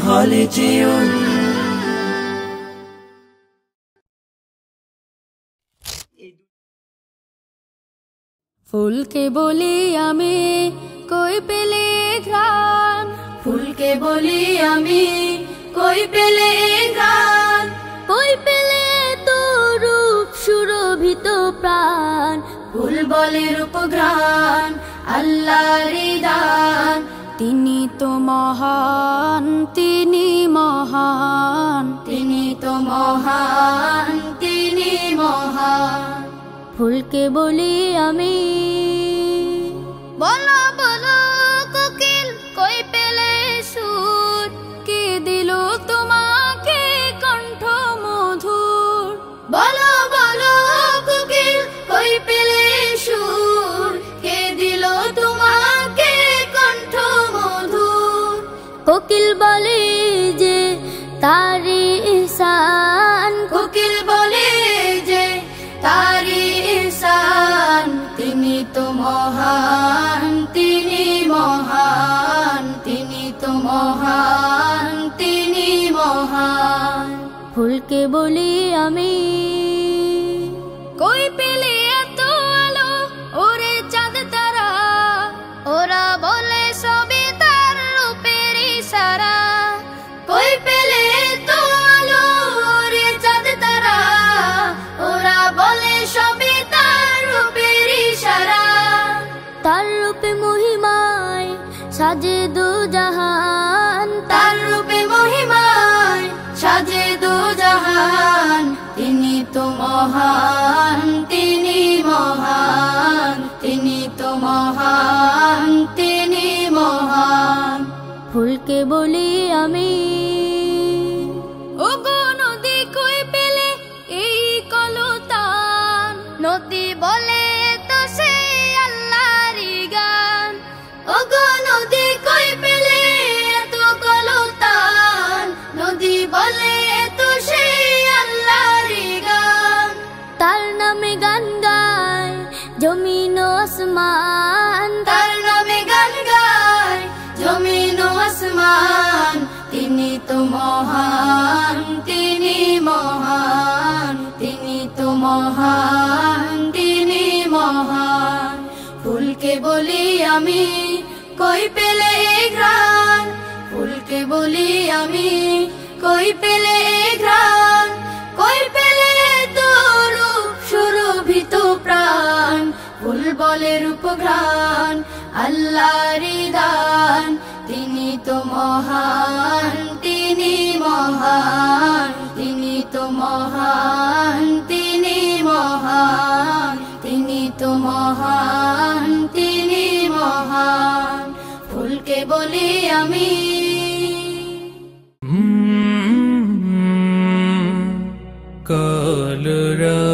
خالدون ফুল কে বলি আমি কই পেলে ঘ্রাণ, ফুল কে বলি আমি কই পেলে ঘ্রাণ, কই পেলে তো রূপ সুরভিত প্রাণ, ফুল বলে রূপঘ্রাণ আল্লাহর দান। তিনি তো মহান, তিনি মহান, তিনি তো মহান, তিনি মহান। ফুলকে বলি আমি, বলো বলো কোকিল কই পেলে সুর, কে দিল তোমাকে কণ্ঠ মধুর। বলো বলো কোকিল কই পেলে সুর, কে দিল তোমাকে কণ্ঠ মধুর। কোকিল বলে যে তারি ইহসান, কোকিল বলে যে তারি ইহসান। তিনি তো মহান, তিনি মহান, তিনি তো মহান, তিনি মহান। ফুলকে বলি আমি, কই পেলে এত আলো ওরে চাঁদ তারা, ওরা বলে সবে তার রূপের ইশারা। কই পেলে এত আলো ওরে চাঁদ তারা, ওরা বলে সবে তার রূপের ইশারা। তার রূপে মহিমায় সাজে দু জাহান, তার রূপে মহিমায় সাজে দু জাহান। তিনি তো মহান, তিনি মহান, তিনি তো মহান, তিনি মহান। ফুলকে বলি আমি, ওগো নদী কই পেলে এই কলতান, নদী বলে তো সে আল্লাহরই গান। ওগো নদী কই পেলে এত কলতান, নদী বলে তো সে আল্লাহরই গান। তার নামে গান গায় জমিন ও আসমান, তার নামে গান গায় জমিন ও আসমান। তিনি তো মহান, তিনি মহান, তিনি তো মহান, তিনি মহান। ফুলকে বলি আমি কই পেলে ঘ্রাণ, ফুলকে বলি আমি কই পেলে ঘ্রাণ, কই পেলে তো রূপ সুরভিত প্রাণ। ফুল বলে রূপঘ্রাণ আল্লাহর দান। তিনি তো মহান, তিনি মহান, তিনি তো মহান, তিনি মহান, তিনি তো মহান, তিনি মহান। ফুলকে বলি আমি, কলরা